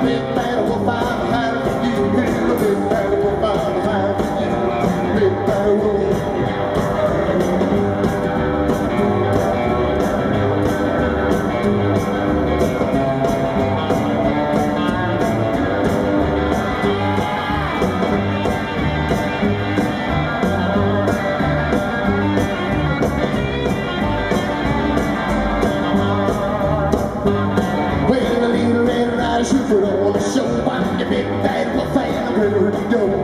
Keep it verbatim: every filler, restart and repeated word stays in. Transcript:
big bad wolf I'm hiding from you. Here's a big bad wolf I'm hiding from you. Big bad wolf. Well, a little red rider should put on a show. I'm the big bad wolf and I'm ready to go.